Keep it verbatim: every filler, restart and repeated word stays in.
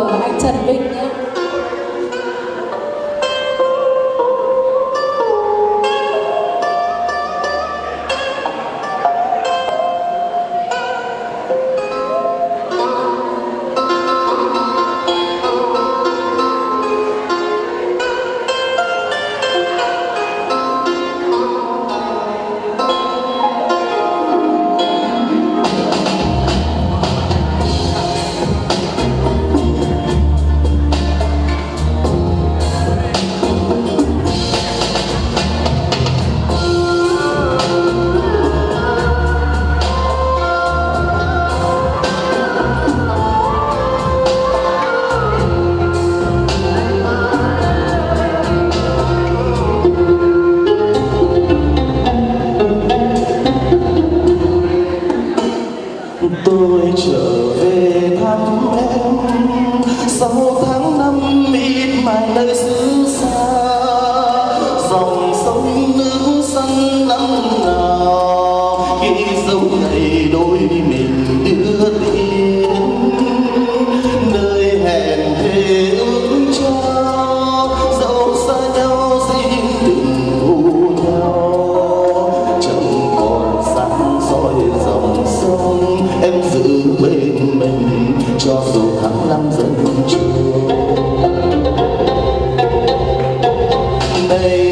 anh Trần Vinh nhé. Tôi trở về thăm em sau tháng năm ít mãi nơi xứ xa, dòng sông nước xanh năm nào ghi dấu ngày đôi mình đưa tin, nơi hẹn thề ước trao dẫu xa nhau xin đừng u nhau. Chẳng còn sáng soi dòng sông em giữ bên mình cho dù tháng năm dần trôi. Đây